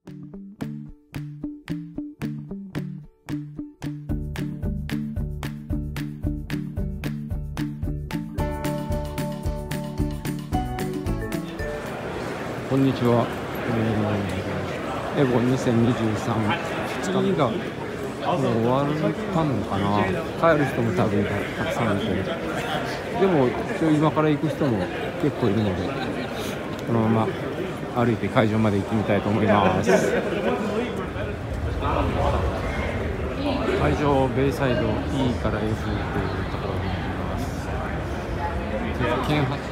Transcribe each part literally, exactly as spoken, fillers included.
こんにちは。エボにせんにじゅうさん、ふつかめがもう終わったのかな。帰る人も多分たくさんいて、でも一応今から行く人も結構いるので、このまま歩いて会場まで行ってみたいと思います。会場ベイサイド E から F というところになります。県はち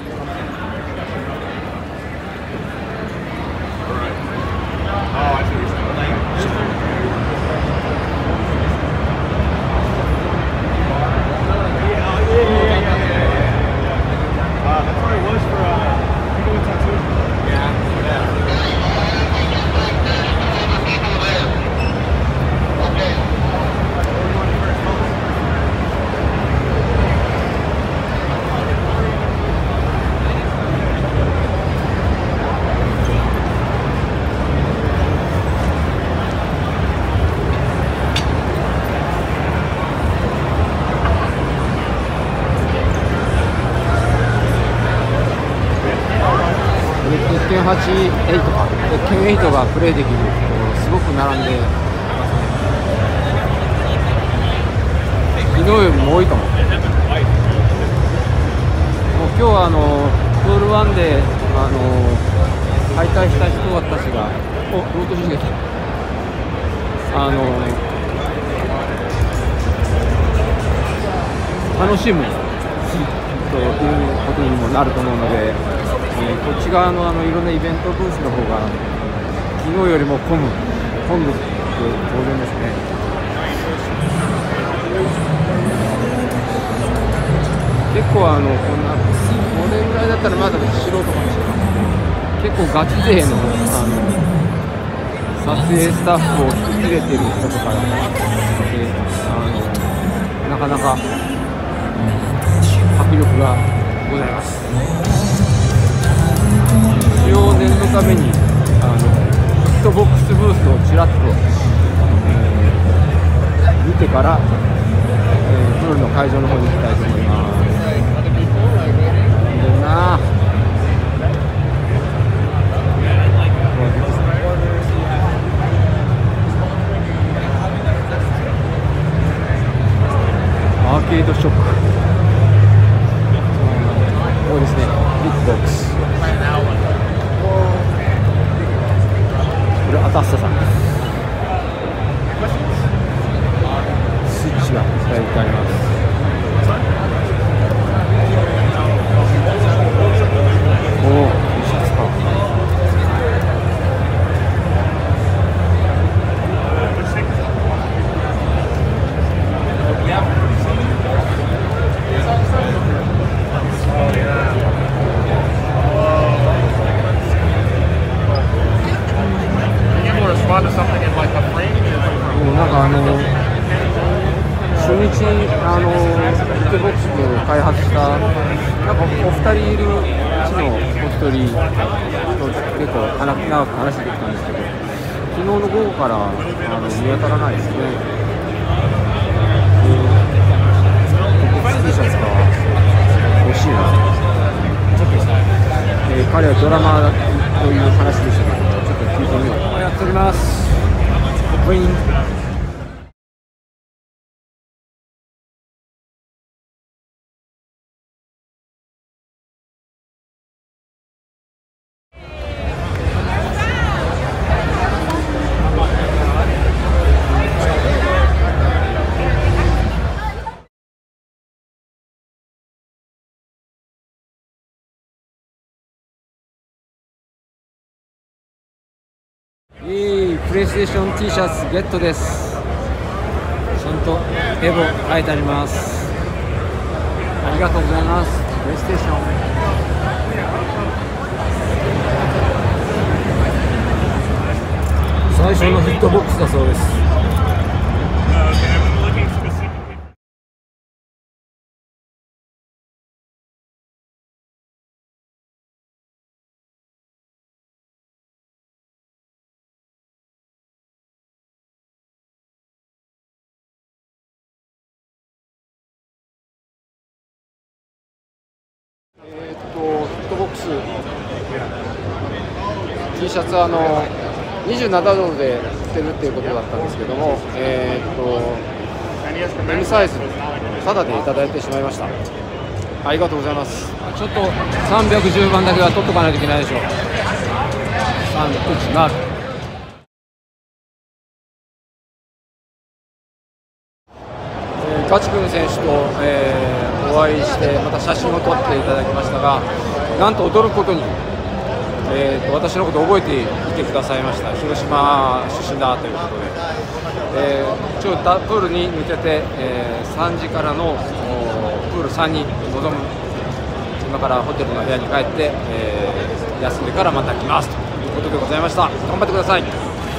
いってんはちエイトか、ケンエイトがプレイできるところすごく並んでますね。昨日よりも多いかも。もう今日はあのプールワンであの敗退した人たちが、お、ロードシゲあの楽しむということにもなると思うので、えー、こっち側のあのいろんなイベントブースの方が昨日よりも混む混むって当然ですね。結構あのこんなこれぐらいだったらまだ素人かもしれないけど、結構ガチ勢のあの撮影スタッフを引き連れてる人とかで、あのなかなか迫力がございます。一応念のためにあのヒットボックスブースをちらっと、えー、見てから、えー、プールの会場の方に行きたいと思います。いいなあ。アーケードショップ、こうですね、ビッグボックス。これアタッサさんです。スイッチが使えてあります。おお、Tシャツか。なんかあの初日あのヒットボックスを開発したなんかお二人いるうちのお一人と結構長く話してきたんですけど、昨日の午後からあの見当たらないですね。T シャツか欲しいな。えー、彼はドラマーという話でしたけど、ちょっと聞いてみよう。やっております。ウィンいいプレイステーション T シャツゲットです。ちゃんとエボ書いてあります。ありがとうございます。プレイステーション最初のヒットボックスだそうです。 ックス T シャツはあのにじゅうななドルで売ってるっていうことだったんですけども、えー、っと M サイズタダでいただいてしまいました。ありがとうございます。ちょっとさんびゃくじゅうばんだけは取っとかないといけないでしょう。さん、いち、なる。ガチ君選手と、えー、お会いしてまた写真を撮っていただきましたが、なんと驚くことに、えー、と私のことを覚えていてくださいました。広島出身だということで、えー、ちょプールに向けて、えー、さんじからのプールさんに臨む。今からホテルの部屋に帰って、えー、休んでからまた来ますということでございました。頑張ってください。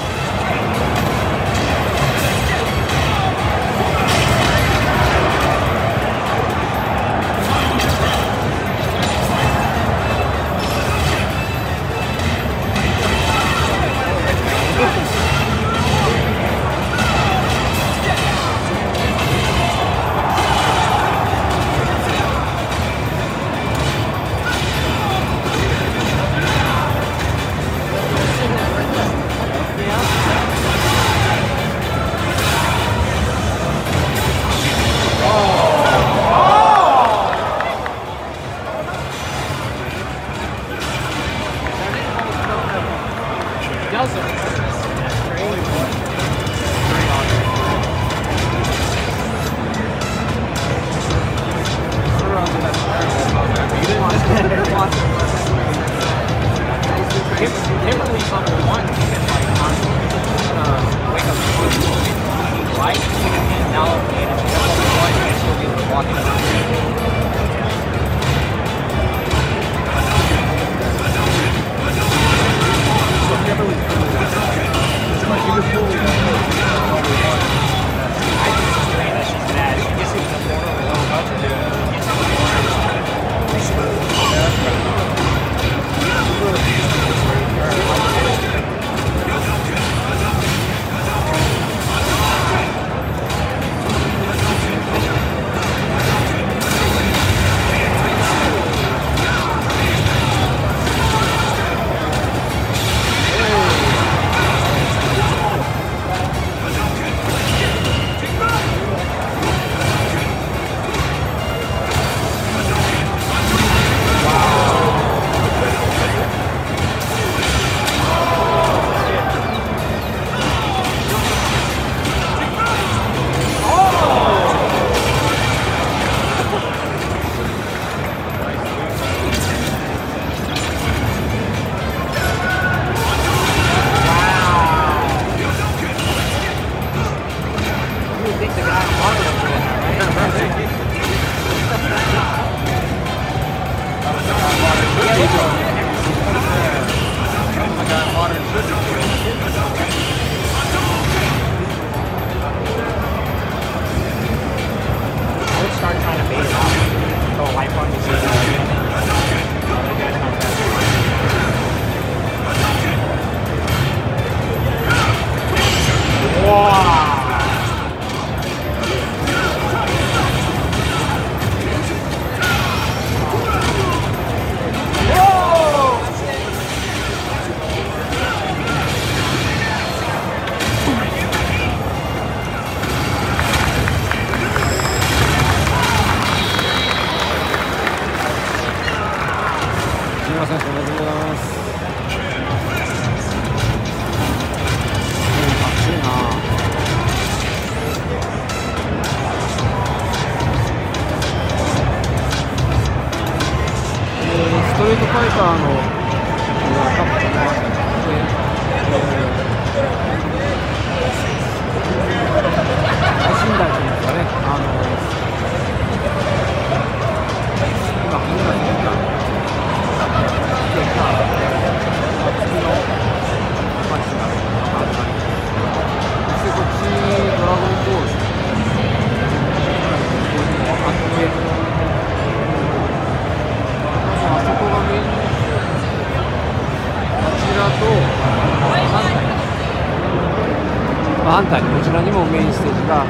反対にこちらにもメインステージがある。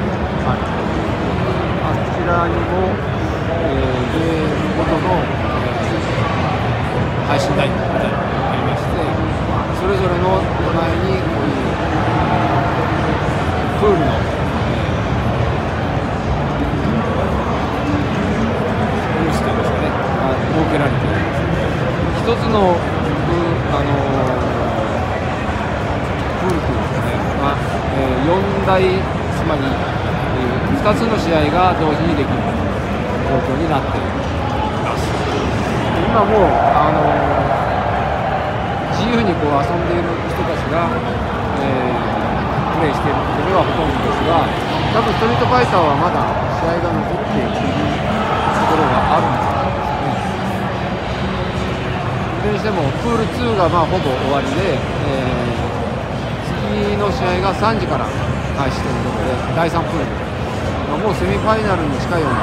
あちらにも、えー、ゲームごとの、えー配信台みたいなのがありまして、それぞれの隣にこういうプールの、えー、ブースというんですかね、が設けられています。一つの、あのプールというんですかね、まあえー、よんだい、つまり、えー、ふたつの試合が同時にできる状況になっています。今もう、あの自由にこう遊んでいる人たちが、えー、プレイしていることではほとんどですが、多分ストリートファイターはまだ試合が残っているところがあるんですね。いずれにしてもプールツーがまあほぼ終わりで、えー、次の試合がさんじから開始ということで、だいさんプール、まあ、もうセミファイナルに近いような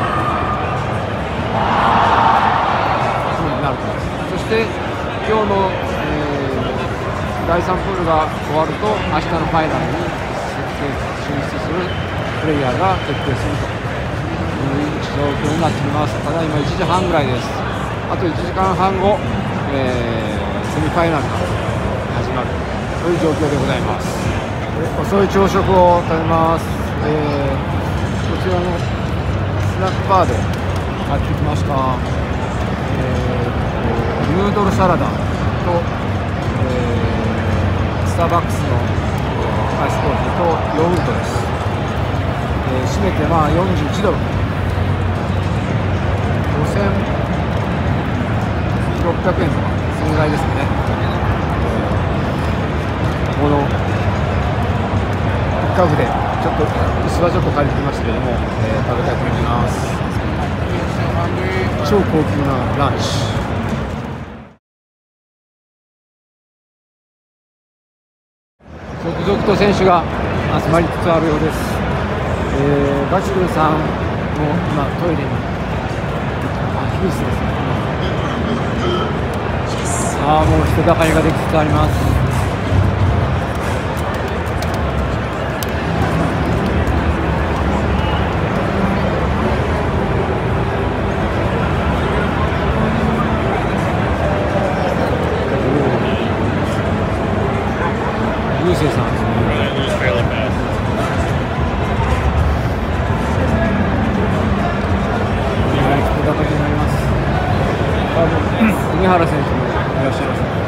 プールになると思います。そして今日の、えー、だいさんプールが終わると、明日のファイナルに進出するプレイヤーが決定するという状況になっています。ただいまいちじはんぐらいです。あといちじかんはんご、えー、セミファイナルが始まるという状況でございます。遅い朝食を食べます。えー、こちらのスナックバーで買ってきました、えー、ヌードルサラダと、えー、スターバックスのアイスコーヒーとヨーグルトです。えー、締めてまあよんじゅういちドル、ごせんろっぴゃくえんとかそのぐらいですね。この一角でちょっと椅子はちょっと借りてましたけども、えー、食べたいと思います。超高級なランチ。続々と選手が集まりつつあるようです。えー、ガチルさんも今トイレにヒースですね。さあもう人だかりができつつあります。流星さんですね。杉原選手もいらっしゃいますね。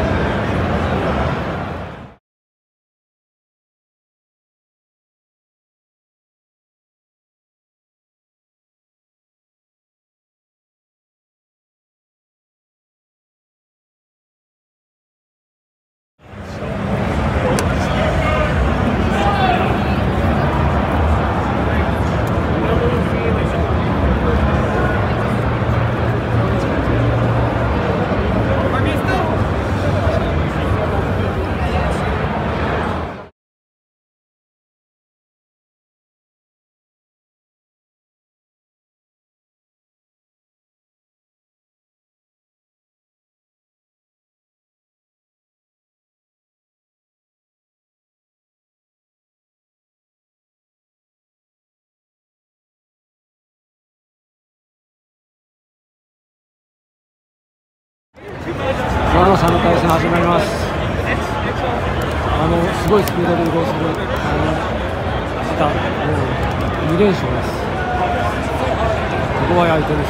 今のさんかい戦始まります。あのすごいスピードで移動するあの時間、もうにれんしょうです。ここは相手です。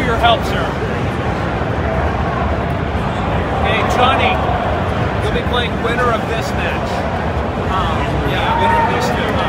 your help, sir. Hey, Johnny, you'll be playing winner of this match. Um, yeah, winner of this too.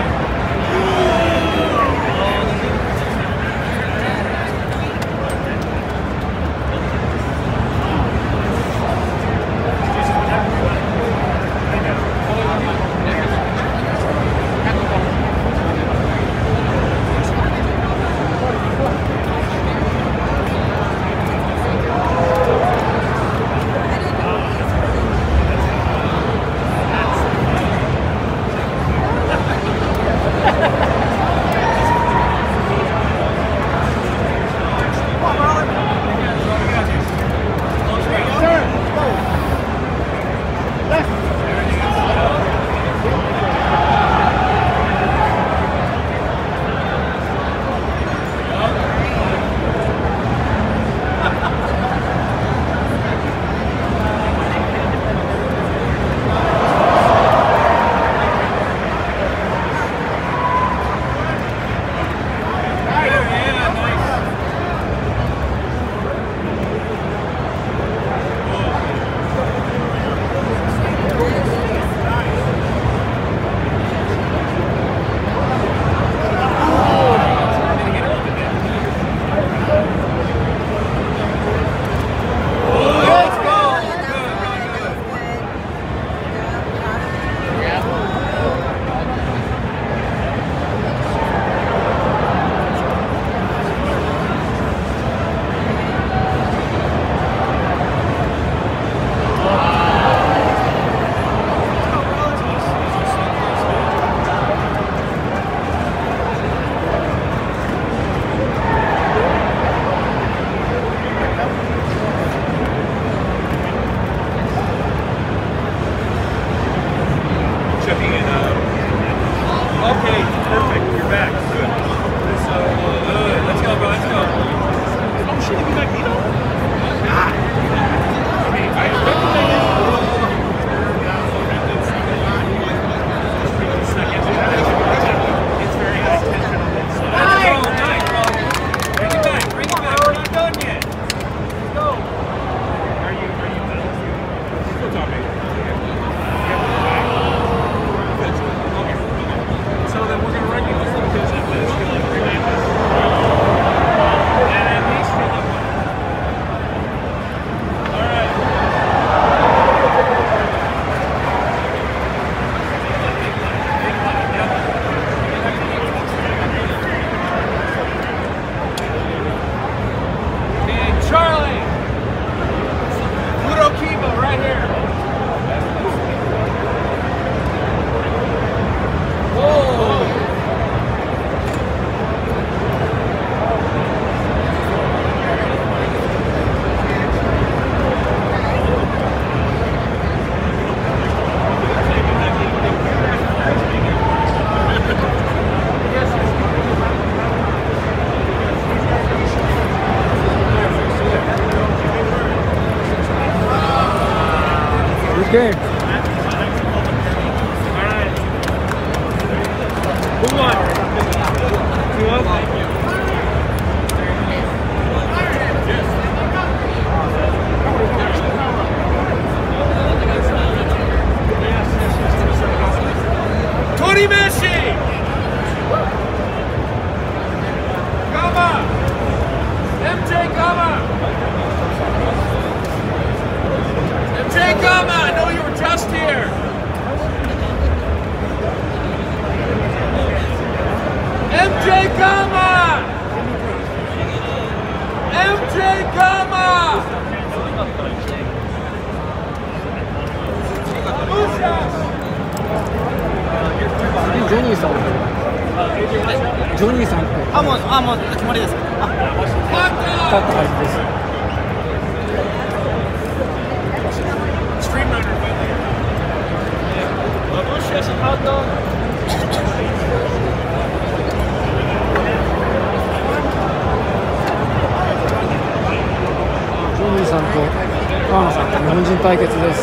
Checking in. Uh, okay, perfect. You're back. Good. So good. Let's go, bro. Let's go. Oh shit! You got Nino. God. Okay, I recommend it. It's very high tension on this. Oh, nice, bro. Bring it back. Bring it back. We're not done yet. Let's go. Are you? Are you done? Still talking. So then we're going to run you through because of this. You're like three minutes. And at least you're like one. All right. Okay, Charlie. Puro Kibo right here. Okay. All right. Who won? Who won? Tony Messi! Gama! M J Gama! M J Gama! I know you were just here! M J Gama! M J Gama! ジョニーさんジョニーさんってあ、もう、あ、もう決まりです。あ、 勝ったはずです。ジョニーさんと川野さんと日本人対決です。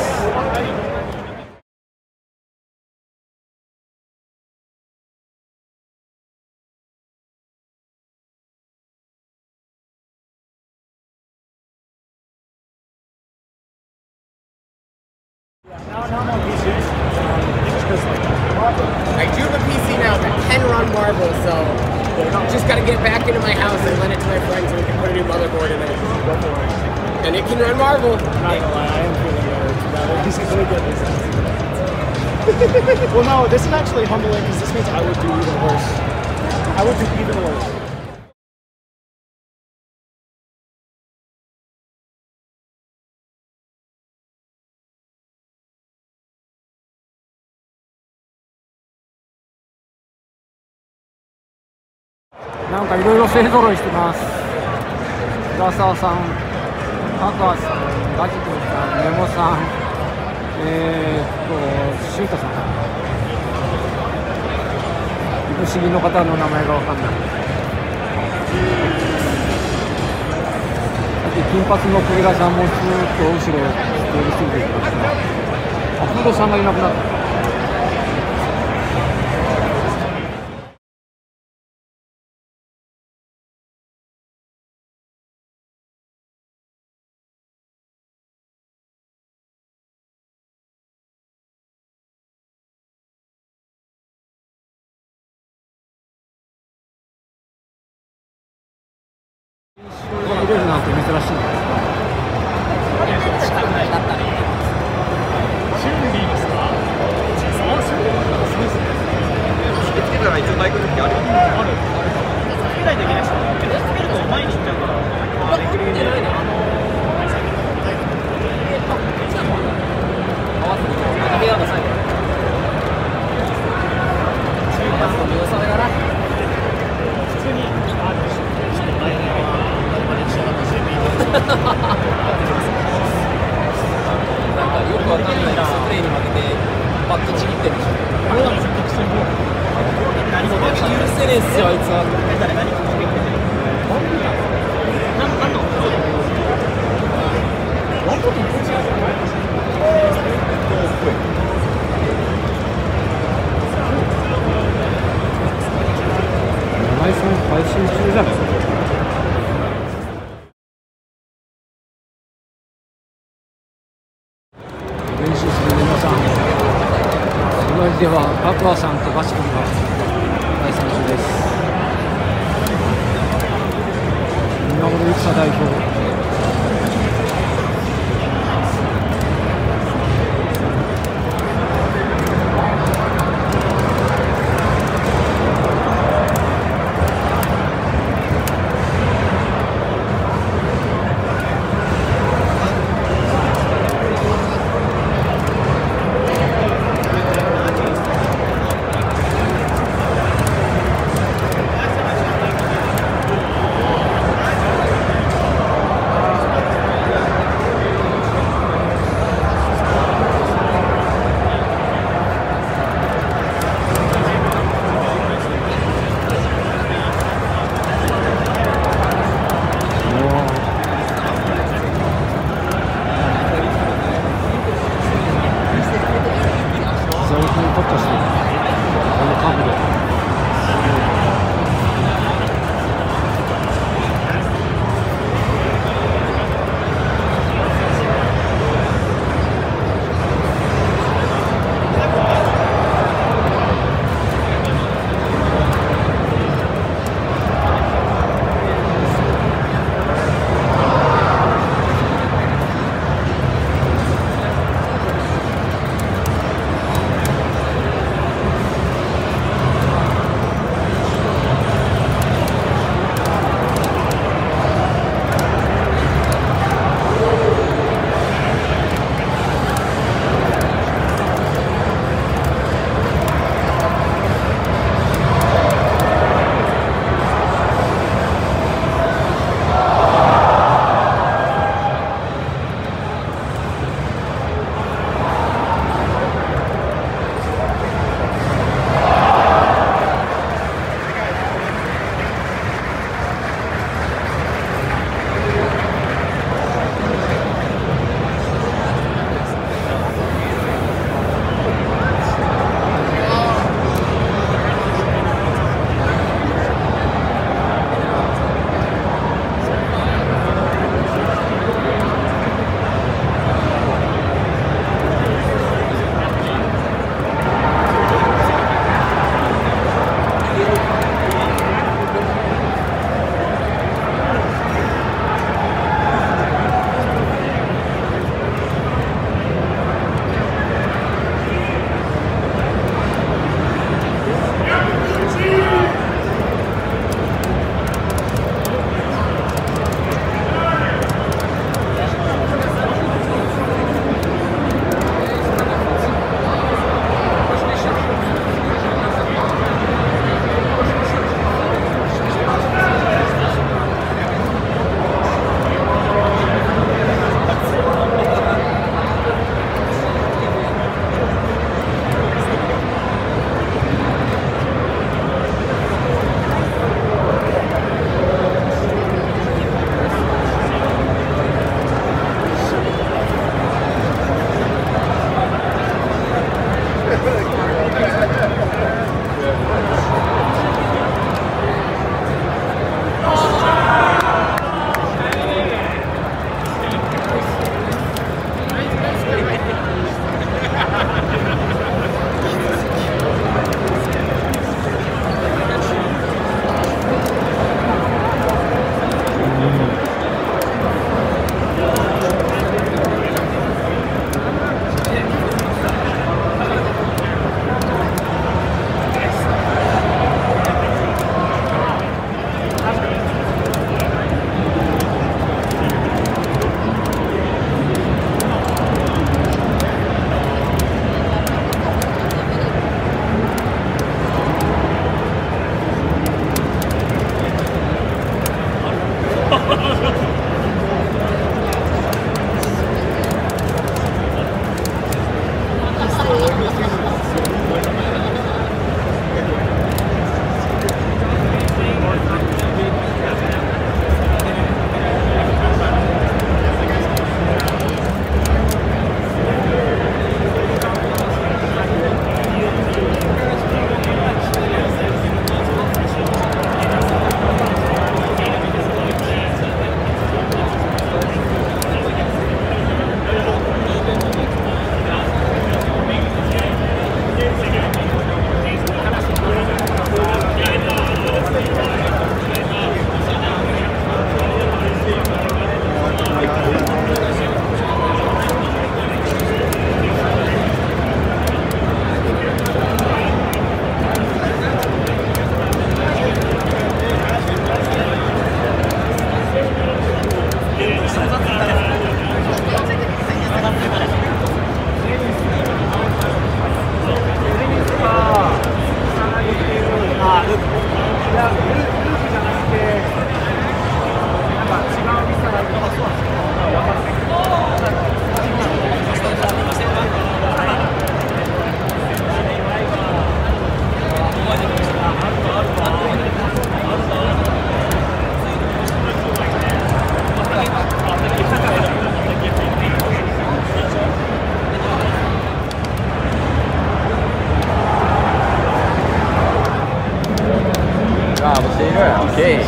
on P C. Just because, like, I do have a P C now that can run Marvel, so just got to get back into my house and lend it to my friends so we can put a new motherboard in it. go for it. And it can run Marvel. I'm not gonna lie, I am feeling better about it. He's gonna get this. Well, no, this is actually humbling because this means I would do even worse. I would do even worse. なんかいろいろ勢ぞろいしてます。浦沢さん、白亜さん、ガジ君さん、メモさん、えー、っと、シュータさん、不思議の方の名前がわかんない。さっき金髪の栗川さんもずっと後ろ通り過ぎていきました。あ、フードさんがいなくなった。見れるなんて珍しいんですか。 なんかよくわかんないスプレーに負けてバットちぎってるでしょ。何も許せねえっすよあいつは。 配信配信中じゃないですか。練習する皆さん、それでは白亜さんとバシ君が対戦中です。今頃戦代表。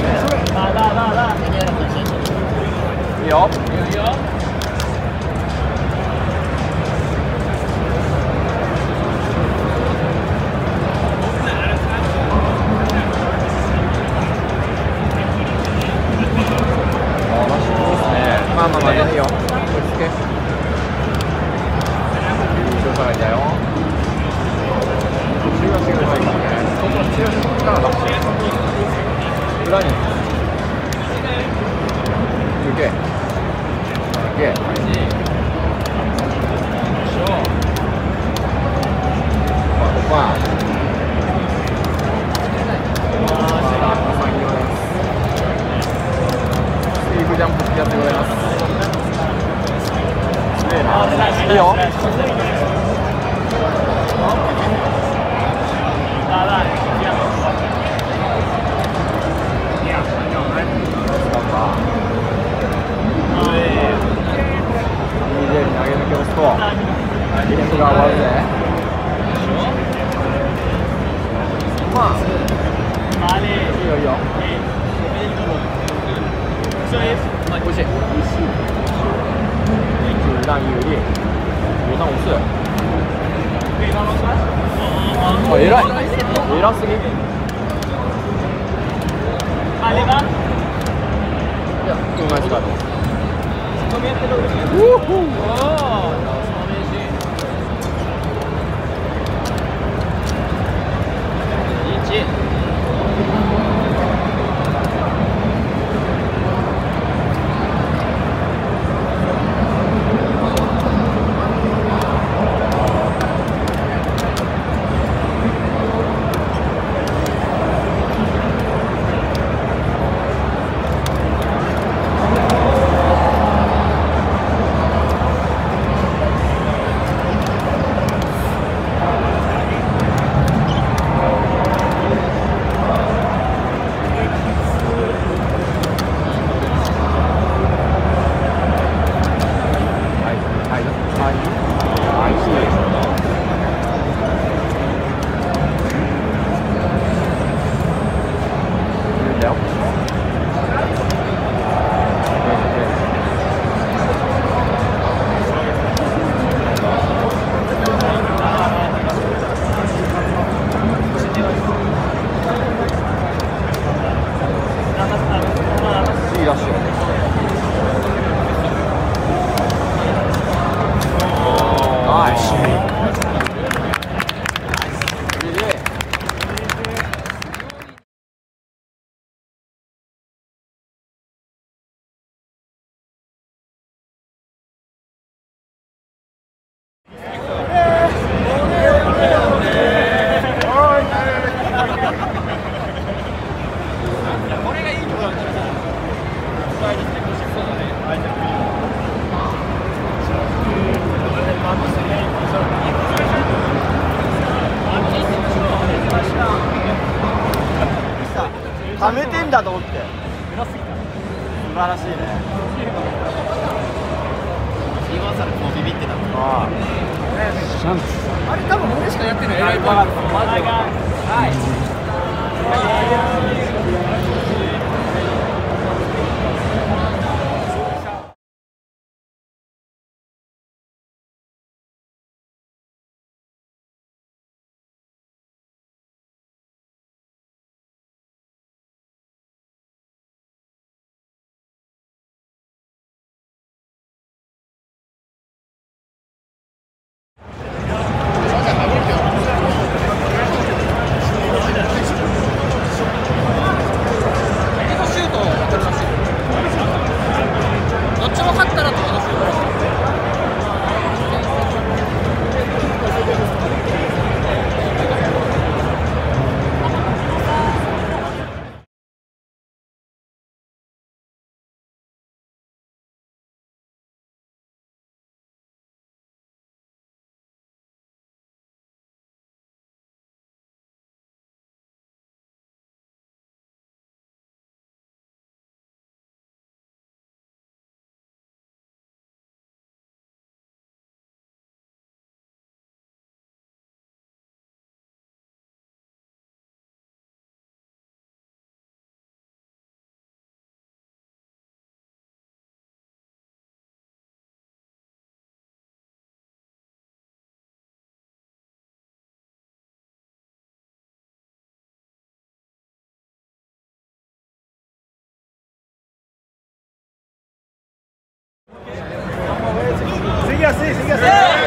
いいよ。まあまあまあいいよ。落ち着け。後ろからだよ。中足がうまいからね。ここ中足の力出して。裏に。休憩。休憩。まあここは。スティーブジャンプやってございます。いいよ。にじゅうに投げ抜け押すとゲームが終わるぜ。まあいいよいいよ。おいしい。段有利。ボタン押す。あ、偉い。偉すぎ。いや、うまいスカート。うほー。 溜めてんだと思って。素晴らしいね。 今更こうビビってた。 ああ。 シャンツ。 あれ多分俺しかやってない。 はい。 Sigue así, sigue así.